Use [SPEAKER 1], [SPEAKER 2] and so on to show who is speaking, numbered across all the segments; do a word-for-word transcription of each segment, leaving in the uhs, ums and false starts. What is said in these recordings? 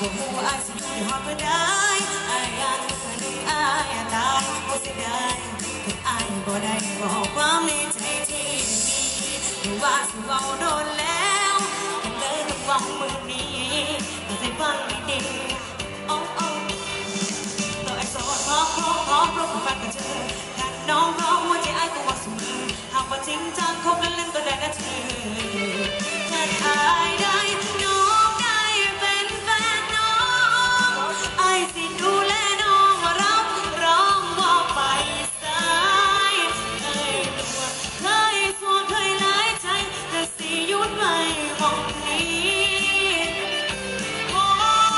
[SPEAKER 1] ก็หัวไอ้สิอยู่ในห้องก็ได้ไอ้ยังหนึ่งไอ้ตายก็เสียดายถึงไอ้บ่ได้บอกความในใจที่มีว่าสิเว้าโดนแล้วยังเลยต้องหวังมือนี้ต้องใจฟังดีๆโอ้โอ้ตัวไอ้โสดพร้อมพร้อมพร้อมพร้อมฟังกับเธอถ้าน้องร้องหัวใจไอ้ก็ว่าสมือหากว่าจริงจังคบเล่นๆก็ได้นะเธอถ้าไอ้ได้น้องได้เป็นแฟนน้องไอ้สิดูแลน้องรับรองว่าไปสายเคยตัวเคยสัวเคยหลายใจแต่สิหยุดไม่มองนี้โอ้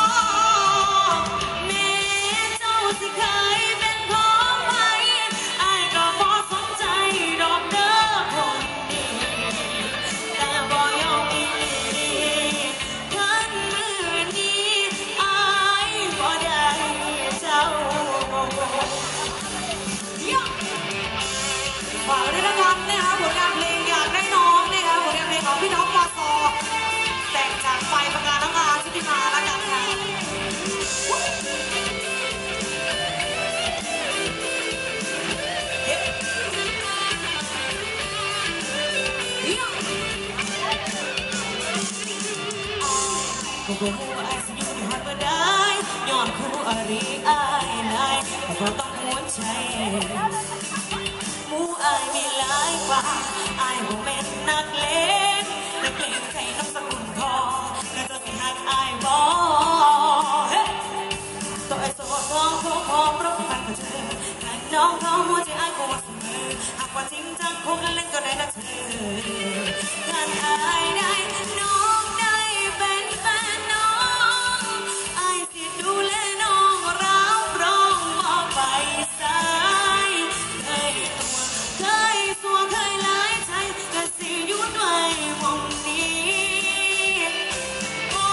[SPEAKER 1] แม่เจ้าสิเคยเป็นของใครไอ้ก็บ่สนใจดอกเด้อคนดีแต่บ่ยอมอีหลีคันมื้อนี้ไอ้บ่ได้เจ้าฝากด้วยนะครับนะคะผลงานเพลงอยากได้น้องนะคะผลงานเพลงของพี่น้องปอซอแต่งจากไฟประกาศน้องอาชุติมาแล้วกันค่ะก็บ่ฮู้ว่าไอ้สิอยู่ในฮอดบ่ได้ย้อนคู่อริอ้ายหลายแต่ก็ต้องหัวใจหมู่อ้ายมีหลายกว่าอ้ายบ่แม่นนักเลงนักเลงใครน้ำสกุลทองแล้วจะสิหักอ้ายบ่เฮ้ตัวไอ้โสดร้องพร้อมพร้อมร้องฟังกับเธอถ้าน้องเขาหัวใจอ้ายก็ว่าเสมอหากว่าจริงจังคบเล่นๆก็ได้นะเธอถ้าอ้ายได้น้องได้เป็นแฟนน้องไอ้สิดูแลน้องรับรองว่าไปสายเคยตัวเคยสัวเคยหลายใจก็สิหยุดไว้วงนี้โอ้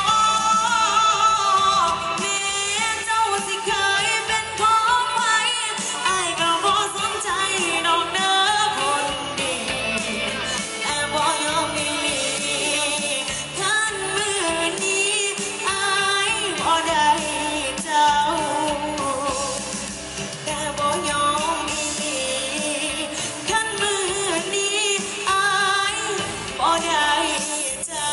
[SPEAKER 1] แม่เจ้าสิเคยเป็นของใครไอ้ก็บ่สนใจดอกเด้อคนดีแต่บ่ยอมอีหลีคันมื้อนี้ไอ้บ่ได้เจ้าแต่บ่ยอมอีหลีคันมื้อนี้ไอ้บ่ได้เจ้า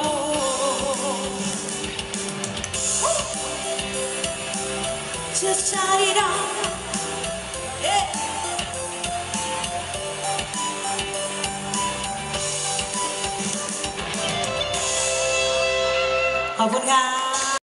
[SPEAKER 1] จะใช่ดอกเอ๊ะขอบคุณค่ะ